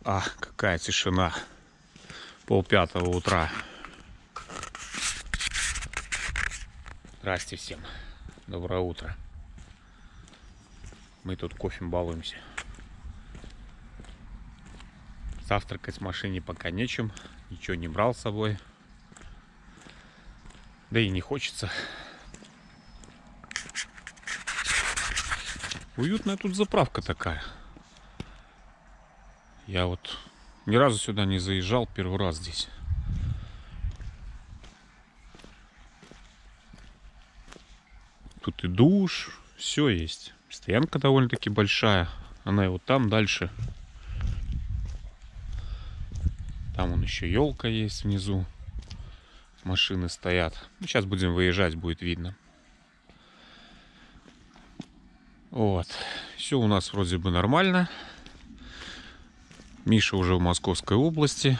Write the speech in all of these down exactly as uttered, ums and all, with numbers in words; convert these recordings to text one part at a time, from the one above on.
А, какая тишина. Пол пятого утра. Здрасте всем. Доброе утро. Мы тут кофем балуемся. Завтракать в машине пока нечем. Ничего не брал с собой. Да и не хочется. Уютная тут заправка такая. Я вот ни разу сюда не заезжал, первый раз здесь. Тут и душ, все есть. Стоянка довольно-таки большая. Она и вот там дальше. Там вон еще елка есть внизу. Машины стоят. Сейчас будем выезжать, будет видно. Вот. Все у нас вроде бы нормально. Миша уже в Московской области.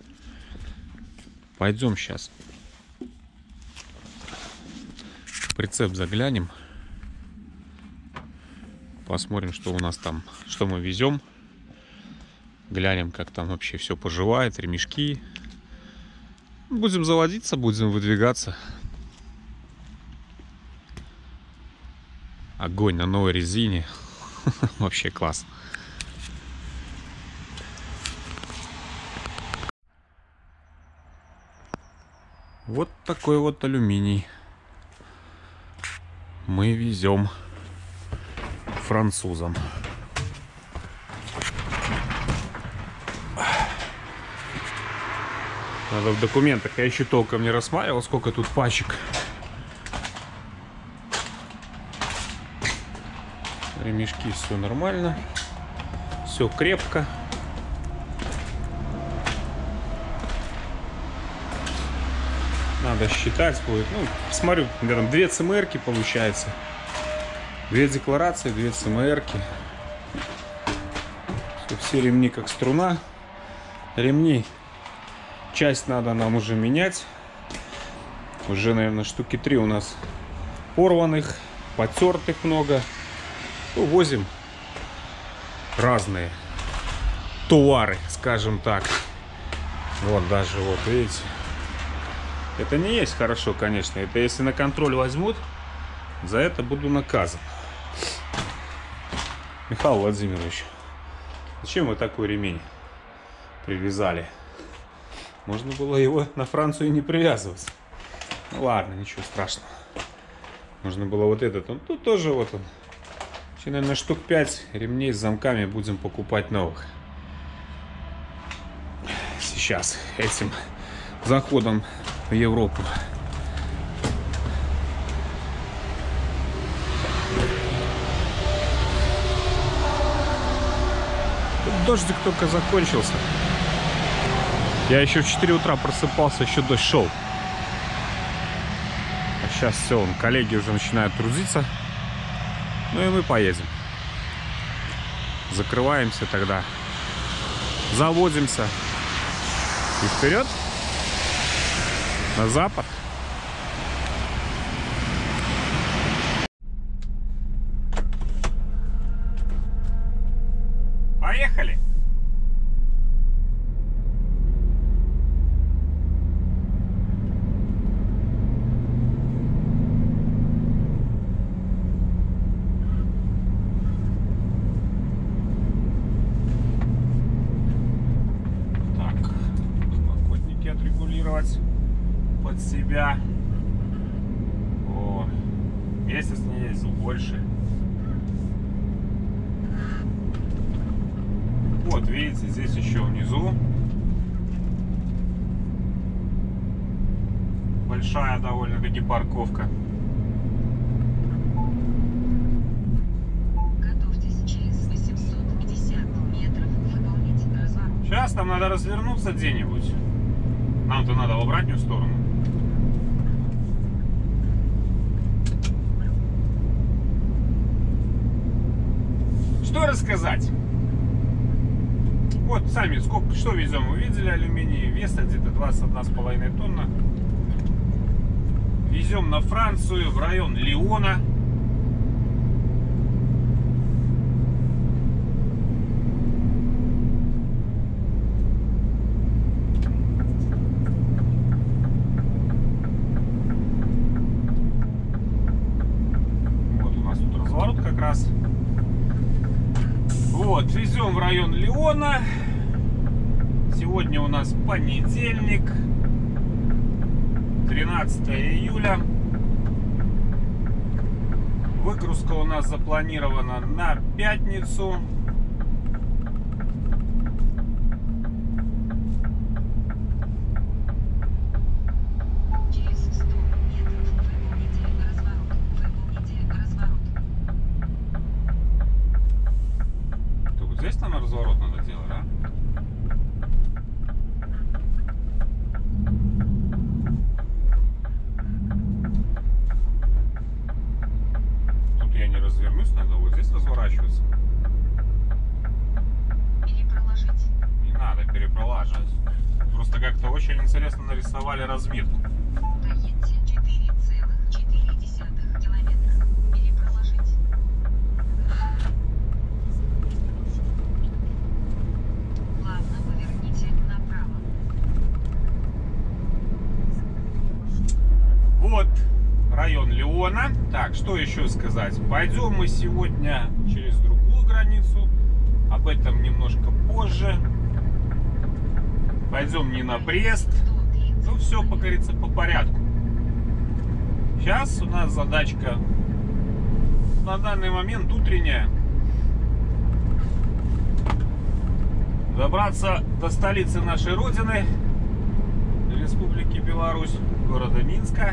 Пойдем сейчас. В прицеп заглянем. Посмотрим, что у нас там, что мы везем. Глянем, как там вообще все поживает, ремешки. Будем заводиться, будем выдвигаться. Огонь на новой резине. Вообще класс. Вот такой вот алюминий мы везем французам. Надо в документах. Я еще толком не рассматривал, сколько тут пачек. Ремешки, все нормально. Все крепко. Надо считать будет. Ну, смотрю, там две ЦМРки получается. Две декларации, две ЦМРки. Все ремни как струна. Ремни. Часть надо нам уже менять. Уже, наверное, штуки три у нас порванных, потертых много. Увозим разные товары, скажем так. Вот даже вот, видите. Это не есть хорошо, конечно. Это если на контроль возьмут, за это буду наказан. Михаил Владимирович, зачем вы такой ремень привязали? Можно было его на Францию не привязывать. Ну ладно, ничего страшного. Можно было вот этот. Он тут тоже вот он. Еще, наверное, штук пять ремней с замками будем покупать новых. Сейчас этим заходом в Европу. Тут дождик только закончился. Я еще в четыре утра просыпался, еще дождь шел. А сейчас все, он, коллеги уже начинают трудиться. Ну и мы поедем. Закрываемся тогда. Заводимся. И вперед. На запад. Поехали. Под себя. О, месяц не ездил, больше. Вот, видите, здесь еще внизу большая довольно-таки парковка. Готовьтесь через восемьсот пятьдесят метров выполнить разворот. Сейчас нам надо развернуться где-нибудь. Нам-то надо в обратную сторону. Что рассказать? Вот сами сколько, что везем, вы видели алюминий, веса где-то двадцать одна с половиной тонна. Везем на Францию, в район Лиона. район Леона. Сегодня у нас понедельник, тринадцатое июля. Выгрузка у нас запланирована на пятницу. Через сто метров выполните разворот. Выполните разворот. То вот здесь нам разворот надо делать, да? Тут я не развернусь, надо вот здесь разворачиваться. Перепроложить. Не надо перепролаживать. Просто как-то очень интересно нарисовали разметку. Доедьте четыре целых четыре десятых километра. Перепроложить. Плавно поверните направо. Вот район Леона. Так, что еще сказать? Пойдем мы сегодня через другую границу. Об этом немножко позже. Пойдем не на Брест. Ну, все, как говорится, по порядку. Сейчас у нас задачка на данный момент утренняя. Добраться до столицы нашей родины, Республики Беларусь, города Минска.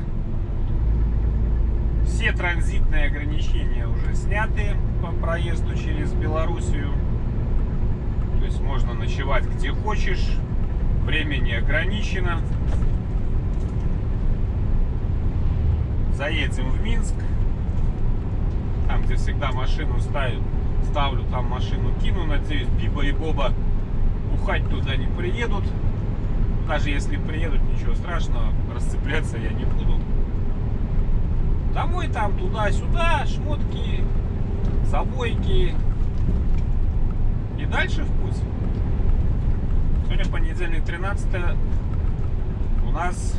Все транзитные ограничения уже сняты по проезду через Белоруссию. То есть можно ночевать где хочешь. Время не ограничено. Заедем в Минск. Там, где всегда машину ставлю, ставлю, там машину кину. Надеюсь, Биба и Боба бухать туда не приедут. Даже если приедут, ничего страшного, расцепляться я не буду. Домой там, туда-сюда, шмотки, забойки. И дальше в путь. Сегодня понедельник, тринадцатое. У нас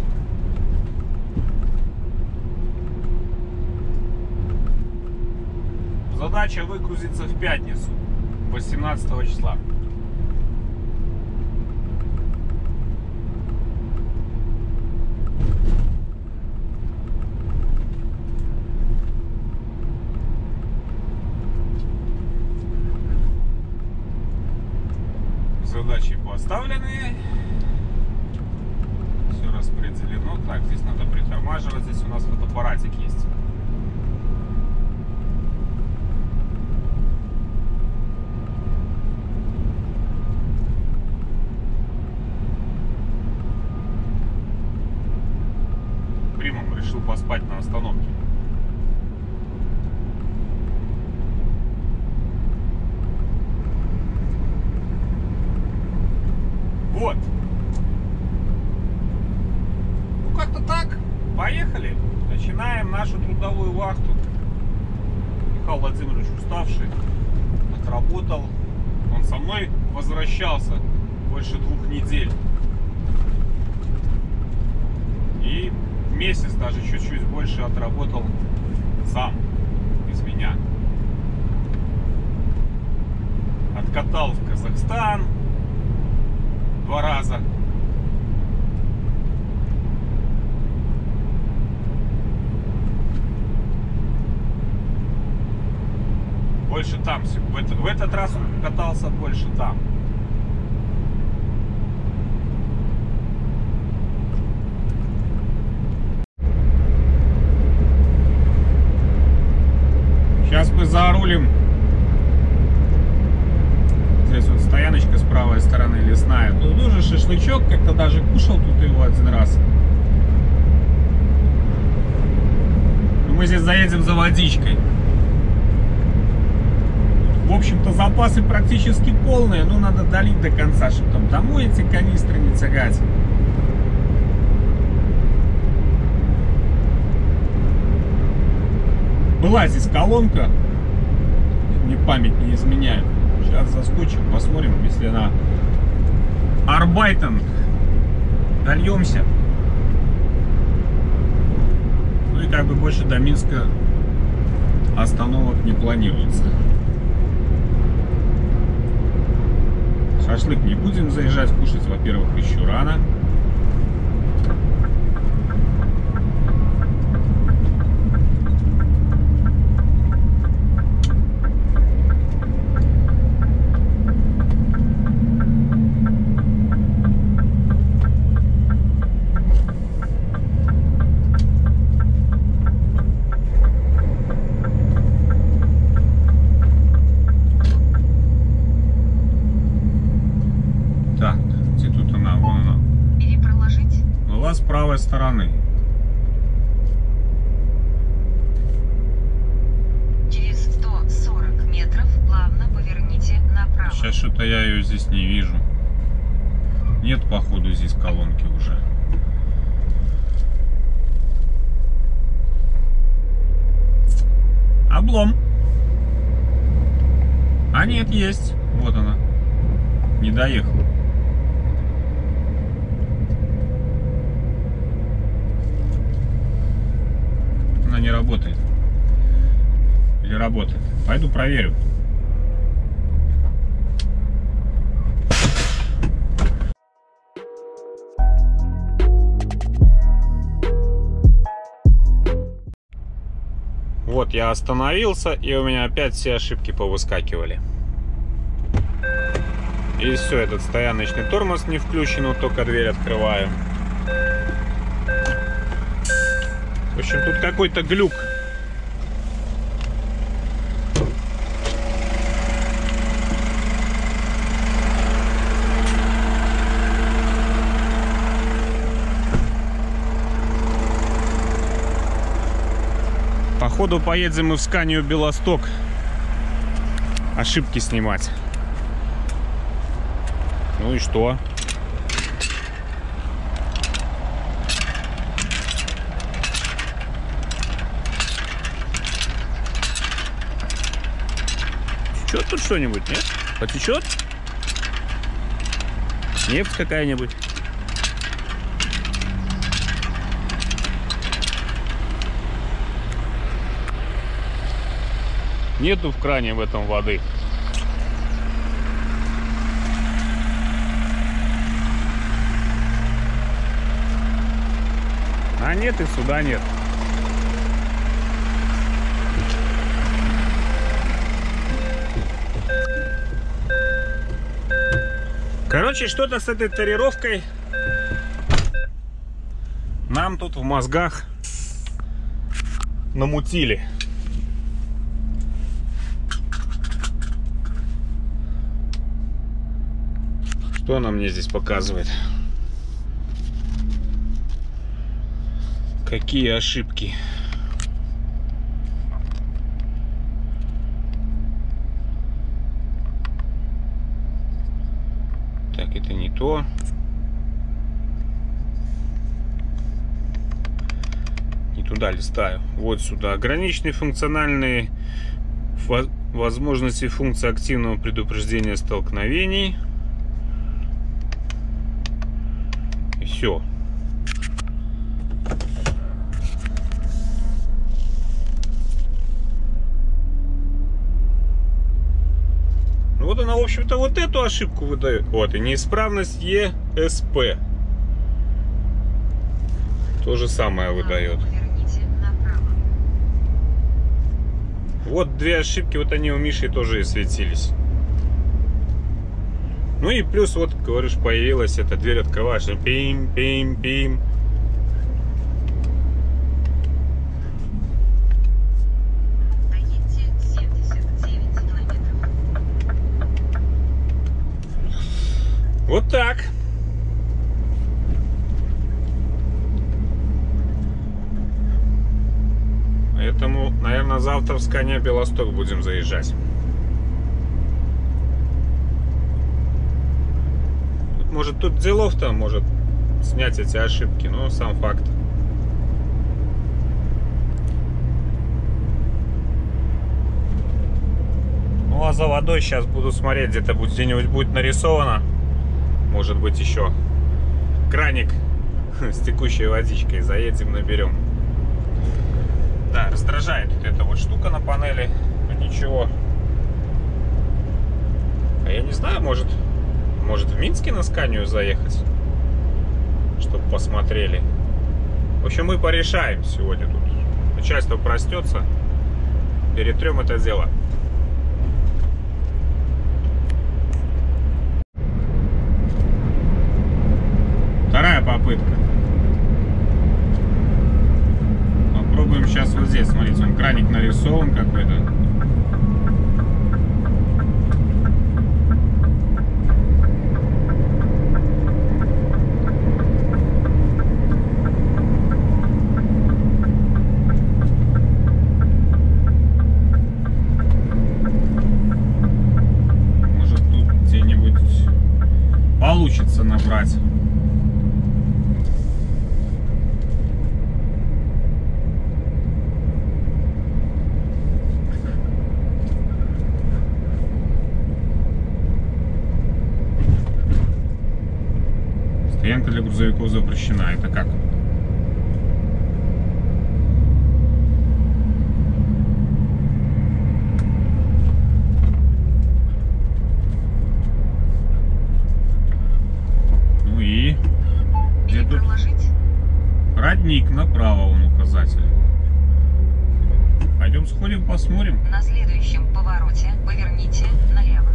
задача выгрузиться в пятницу, восемнадцатого числа. Задачи поставлены. Все распределено. Так, здесь надо притормаживать. Здесь у нас фотоаппаратик есть. Примом решил поспать на остановке. Вот. Ну, как-то так. Поехали. Начинаем нашу трудовую вахту. Михаил Владимирович уставший, отработал. Он со мной возвращался больше двух недель. И месяц даже чуть-чуть больше отработал сам, без меня. Откатал в Казахстан два раза. Больше там. В этот, в этот раз он катался больше там. Сейчас мы зарулим. Здесь вот стояночка с правой стороны лесная. Тут уже шашлычок, как-то даже кушал тут его один раз. Но мы здесь заедем за водичкой. В общем-то, запасы практически полные, но надо долить до конца, чтобы там домой эти канистры не тягать. Была здесь колонка, мне память не изменяет. Сейчас заскочим, посмотрим, если на Арбайтен дольемся. Ну и как бы больше до Минска остановок не планируется. Шашлык не будем заезжать кушать, во-первых, еще рано. С правой стороны. Через сто сорок метров плавно поверните направо. Сейчас что-то я ее здесь не вижу. Нет, походу, здесь колонки уже. Облом. А нет, есть. Вот она. Не доехал. Не работает. Или работает? Пойду проверю. Вот я остановился, и у меня опять все ошибки повыскакивали. И все, этот стояночный тормоз не включен, вот только дверь открываю. В общем, тут какой-то глюк. Походу поедем мы в Сканию Белосток ошибки снимать. Ну и что? Течет тут что-нибудь, нет? Потечет? Нефть какая-нибудь? Нету в кране в этом воды. А нет, и сюда нет. Короче, что-то с этой тарировкой нам тут в мозгах намутили. Что она мне здесь показывает? Какие ошибки? Так, это не то. Не туда листаю. Вот сюда. Ограниченные функциональные возможности функции активного предупреждения столкновений. И все. Вот она, в общем-то, вот эту ошибку выдает. Вот, и неисправность и эс пи. То же самое выдает. Вот две ошибки, вот они у Миши тоже и светились. Ну и плюс, вот, говоришь, появилась эта дверь, открываешь, пим, пим, пим. Вот так. Поэтому, наверное, завтра в Скания Белосток будем заезжать. Может, тут делов-то может снять эти ошибки, но сам факт. Ну а за водой сейчас буду смотреть, где-то где-нибудь будет нарисовано. Может быть, еще краник с текущей водичкой. Заедем, наберем. Да, раздражает вот эта вот штука на панели. Но ничего. А я не знаю, может, Может, в Минске на Сканию заехать? Чтобы посмотрели. В общем, мы порешаем сегодня тут. Начальство проснется. Перетрем это дело. Вторая попытка. Попробуем сейчас вот здесь. Смотрите, он краник нарисован какой-то. Может, тут где-нибудь получится набрать. Стоянка для грузовиков запрещена. Это как? Ну и где тут? Родник, направо он указатель. Пойдем сходим, посмотрим. На следующем повороте поверните налево.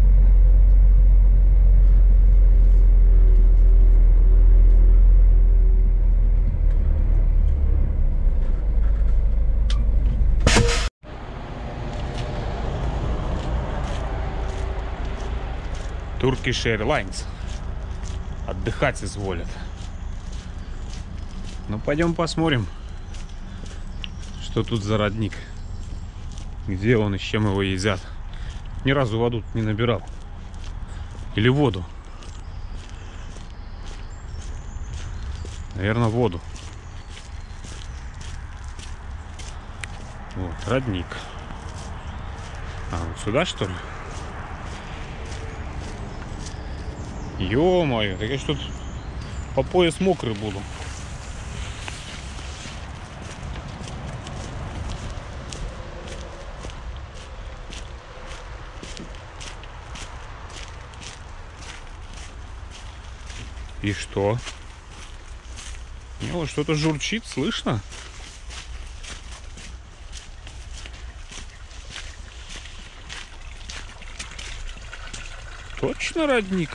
Turkish Airlines. Отдыхать изволят. Ну, пойдем посмотрим, что тут за родник. Где он и с чем его едят. Ни разу воду не набирал. Или воду. Наверное, воду. Вот, родник. А, вот сюда, что ли? Ё-моё, так я что тут по пояс мокрый буду. И что? Ну, что-то журчит, слышно? Точно родник?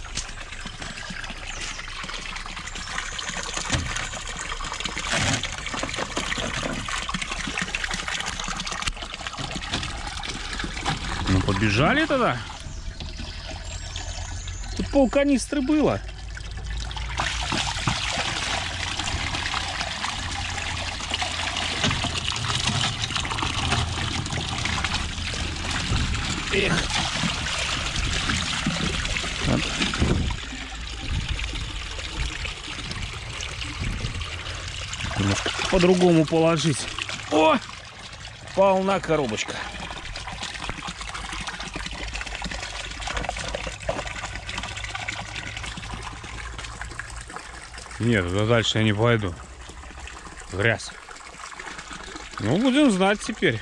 Ну, побежали тогда. Тут пол канистры было. Эх. Немножко по-другому положить. О! Полна коробочка. Нет, туда дальше я не пойду. Грязь. Ну, будем знать теперь.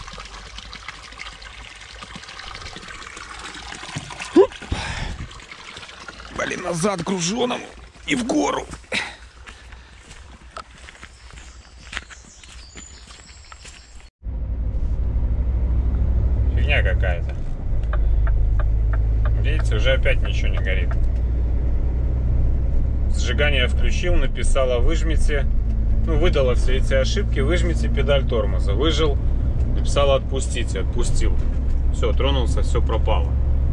Оп. Блин, назад груженому и в гору. Фигня какая-то. Видите, уже опять ничего не горит. Сжигание включил, написала выжмите, ну, выдала все эти ошибки, выжмите педаль тормоза. Выжил, написала отпустите, отпустил. Все, тронулся, все пропало.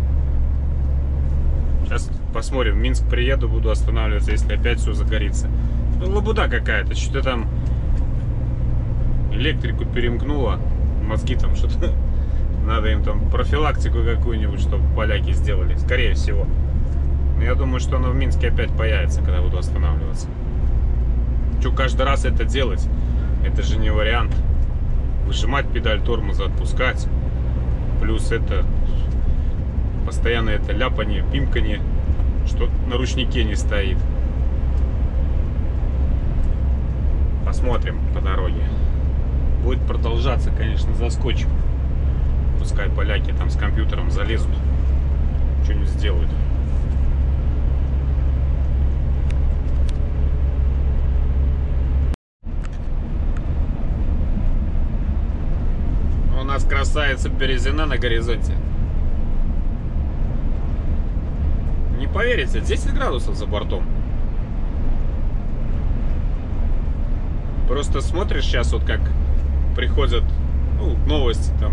Сейчас посмотрим, в Минск приеду, буду останавливаться, если опять все загорится. Ну, лабуда какая-то, что-то там электрику перемкнуло, мозги там что-то, надо им там профилактику какую-нибудь, чтобы поляки сделали, скорее всего. Но я думаю, что оно в Минске опять появится, когда буду останавливаться. Что каждый раз это делать? Это же не вариант. Выжимать педаль тормоза, отпускать. Плюс это постоянно это ляпание, пимканье, что на ручнике не стоит. Посмотрим по дороге. Будет продолжаться, конечно, заскочим. Пускай поляки там с компьютером залезут, что-нибудь сделают. касается Березина на горизонте. Не поверите, десять градусов за бортом. Просто смотришь сейчас, вот как приходят, ну, новости там.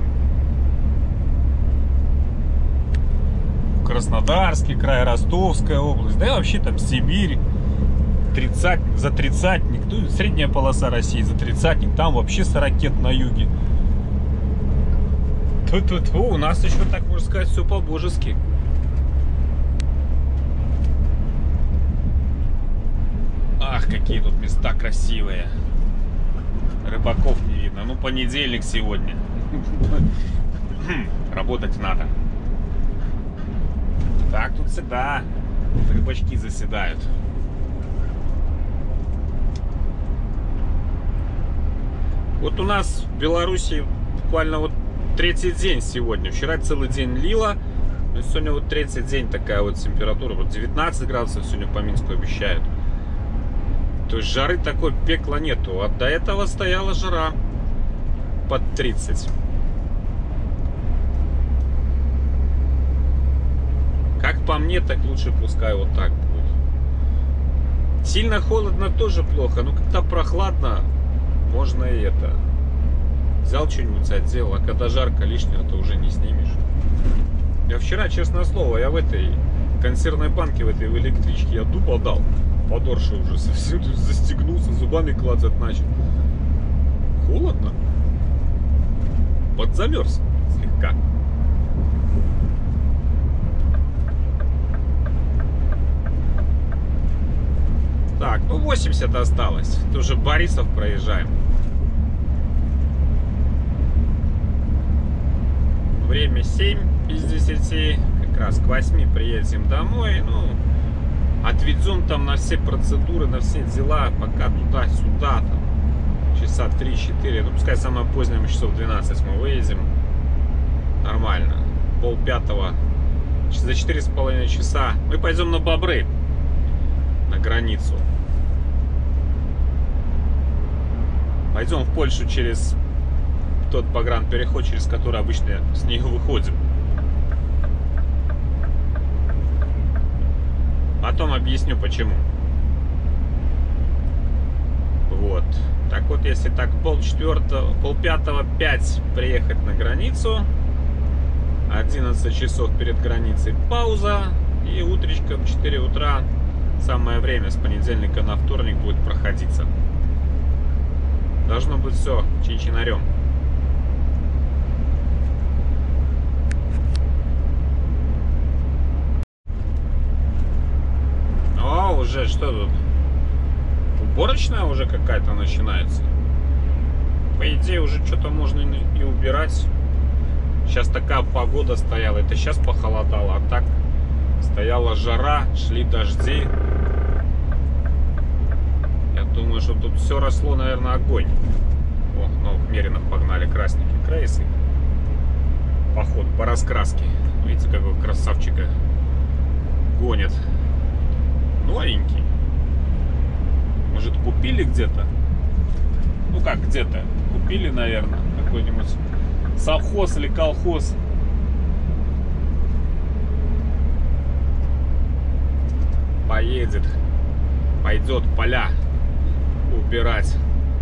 Краснодарский край, Ростовская область, да и вообще там Сибирь. тридцать, за тридцатник, ну, средняя полоса России, за тридцатник, там вообще сорокет на юге. Тут-тут, у нас еще, так можно сказать, все по-божески. Ах, какие тут места красивые. Рыбаков не видно. Ну, понедельник сегодня. Работать надо. Так, тут всегда рыбачки заседают. Вот у нас в Беларуси буквально вот третий день сегодня. Вчера целый день лило. Но сегодня вот третий день такая вот температура. Вот девятнадцать градусов сегодня по Минску обещают. То есть жары такой пекла нету. А до этого стояла жара под тридцать. Как по мне, так лучше пускай вот так будет. Сильно холодно тоже плохо. Но когда прохладно, можно и это. Взял что-нибудь, одел. А когда жарко лишнего, то уже не снимешь. Я вчера, честное слово, я в этой консервной банке, в этой в электричке, я дуб отдал. Подорше уже совсем застегнулся, зубами клацать начал. Холодно. Подзамерз слегка. Так, ну восемьдесят осталось. Это уже Борисов проезжаем. Время семь из десяти. Как раз к восьми приедем домой. Ну, отведем там на все процедуры, на все дела, пока туда-сюда, там, часа три-четыре, ну, пускай самое позднее, мы часов двенадцать мы выедем. Нормально. Пол пятого, за четыре с половиной часа мы пойдем на Бобры, на границу. Пойдем в Польшу через тот погранпереход, через который обычно с нее выходим. Потом объясню почему. Вот. Так вот, если так пол четвертого, пол пятого, пять приехать на границу, одиннадцать часов перед границей пауза, и утречком в четыре утра самое время с понедельника на вторник будет проходиться. Должно быть все чин-чинарем. О, уже что тут? Уборочная уже какая-то начинается. По идее, уже что-то можно и убирать. Сейчас такая погода стояла. Это сейчас похолодало. А так стояла жара, шли дожди. Я думаю, что тут все росло, наверное, огонь. О, новых Меринов погнали красненькие крейсы. Поход по раскраске. Видите, какого красавчика гонит. Новенький. Может, купили где-то? Ну как где-то? Купили, наверное, какой-нибудь совхоз или колхоз. Поедет, пойдет поля убирать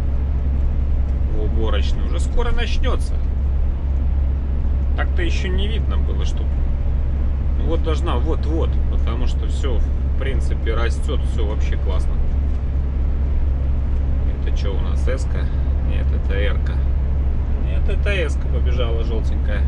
в уборочную. Уже скоро начнется. Так-то еще не видно было, что вот должна вот-вот, потому что все в принципе растет, все вообще классно. Это что у нас, эска? Нет, это эрка. Нет, это эска побежала желтенькая.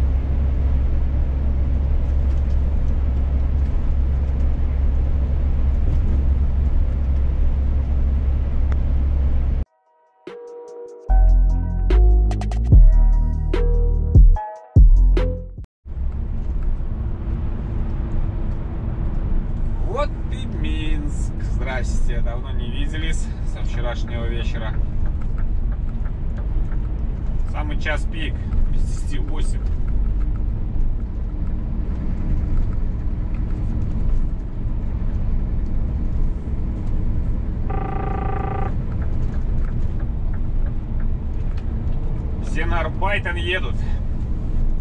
Вот и Минск. Здрасте, давно не виделись со вчерашнего вечера. Самый час пик, без десяти восемь. Все на Арбайтен едут.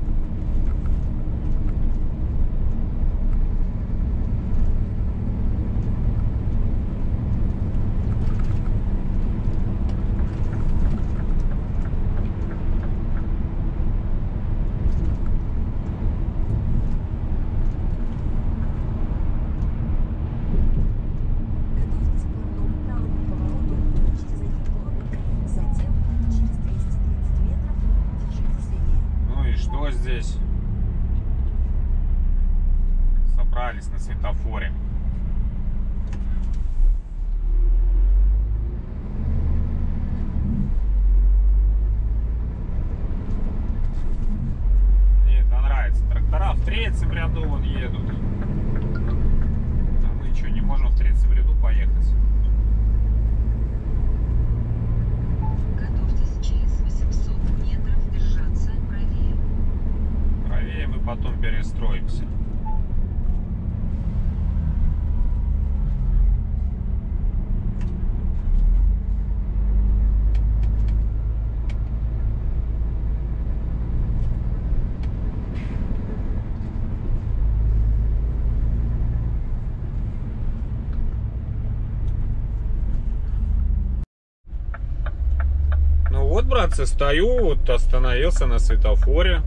откроемся. Вот, братцы, стою, вот остановился на светофоре.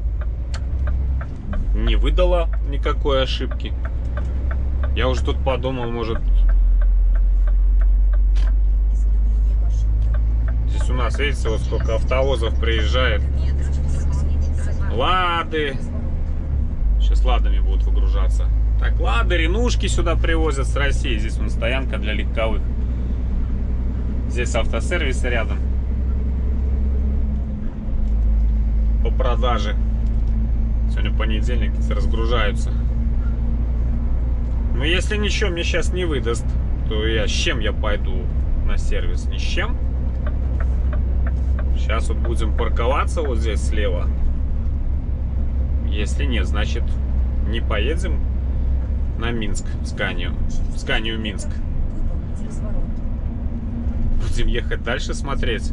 Не выдало никакой ошибки. Я уже тут подумал, может... Здесь у нас, видите, вот сколько автовозов приезжает. Лады. Сейчас ладами будут выгружаться. Так, лады, ренушки сюда привозят с России. Здесь вон стоянка для легковых. Здесь автосервис рядом. По продаже. Сегодня понедельник, разгружаются. Но если ничего мне сейчас не выдаст, то я с чем я пойду на сервис? Ни с чем. Сейчас вот будем парковаться вот здесь слева. Если нет, значит не поедем на Минск, в Сканию. В Сканию Минск. Будем ехать дальше смотреть.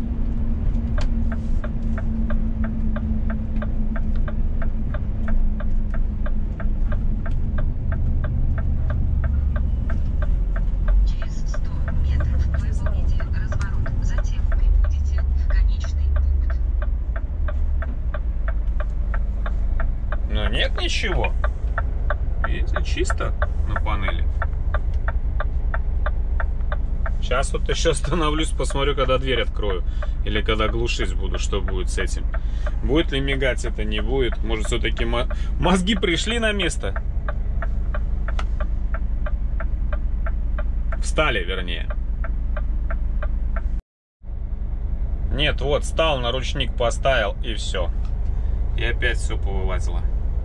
Нет ничего. Видите, чисто на панели. Сейчас вот еще остановлюсь, посмотрю, когда дверь открою. Или когда глушить буду, что будет с этим. Будет ли мигать это, не будет. Может, все-таки мозги пришли на место. Встали, вернее. Нет, вот, встал, на ручник поставил, и все. И опять все повылазило.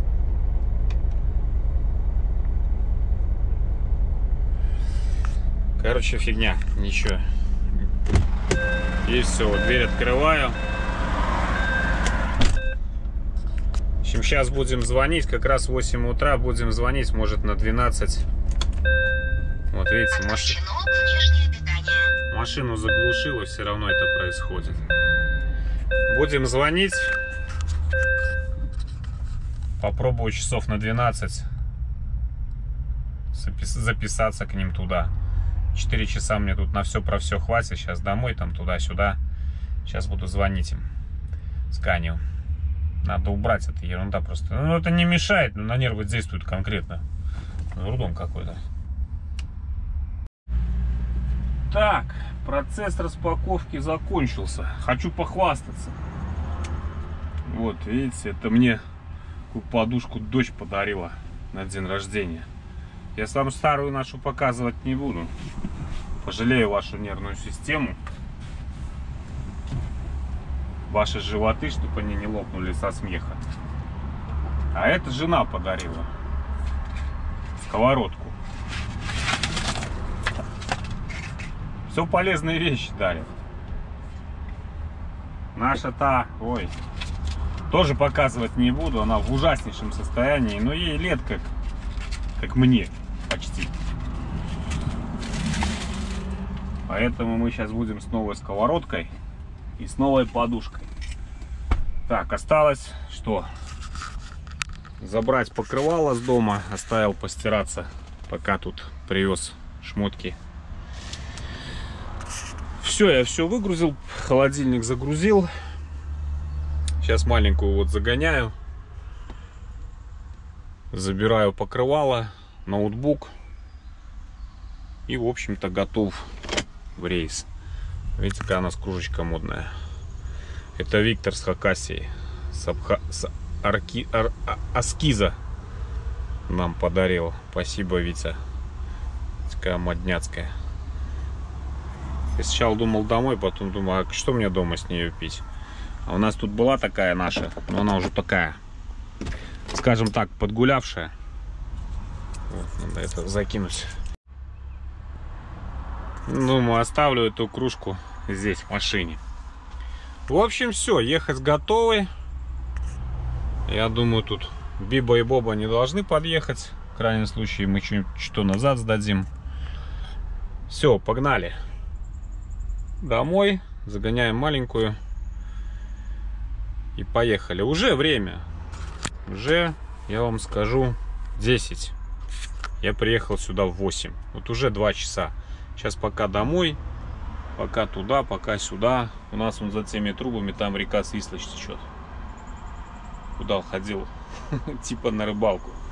Короче, фигня, ничего. И все, вот дверь открываю. В общем, сейчас будем звонить, как раз в восемь утра будем звонить, может на двенадцать. Вот видите, маш... машину заглушило, все равно это происходит. Будем звонить. Попробую часов на двенадцать записаться к ним туда. четыре часа мне тут на все про все хватит. Сейчас домой, там туда-сюда. Сейчас буду звонить им. Сканию. Надо убрать, это ерунда просто. Ну, это не мешает, но на нервы действует конкретно. Дурдом какой-то. Так, процесс распаковки закончился. Хочу похвастаться. Вот, видите, это мне подушку дочь подарила на день рождения. Я сам старую нашу показывать не буду. Пожалею вашу нервную систему. Ваши животы, чтобы они не лопнули со смеха. А это жена подарила. Сковородку. Все полезные вещи дарят. Наша-то, ой, тоже показывать не буду. Она в ужаснейшем состоянии. Но ей лет как, как мне. Почти. Поэтому мы сейчас будем с новой сковородкой и с новой подушкой. Так, осталось что? Забрать покрывало с дома. Оставил постираться, пока тут привез шмотки. Все, я все выгрузил. Холодильник загрузил. Сейчас маленькую вот загоняю. Забираю покрывало. Ноутбук. И, в общем-то, готов в рейс. Видите, какая у нас кружечка модная. Это Виктор с Хакасии. С, Абха... с Арки... Ар... Аскиза нам подарил. Спасибо, Витя. Такая модняцкая. Я сначала думал домой, потом думал, а что мне дома с нее пить? А у нас тут была такая наша, но она уже такая, скажем так, подгулявшая. Вот, надо это закинуть. Думаю, оставлю эту кружку здесь, в машине. В общем, все, ехать готовы. Я думаю, тут Биба и Боба не должны подъехать. В крайнем случае мы что назад сдадим. Все, погнали. Домой. Загоняем маленькую. И поехали. Уже время. Уже, я вам скажу, десять. Я приехал сюда в восемь. Вот уже два часа. Сейчас пока домой. Пока туда, пока сюда. У нас вон за теми трубами там река Свислочь течет. Куда ходил? Типа на рыбалку.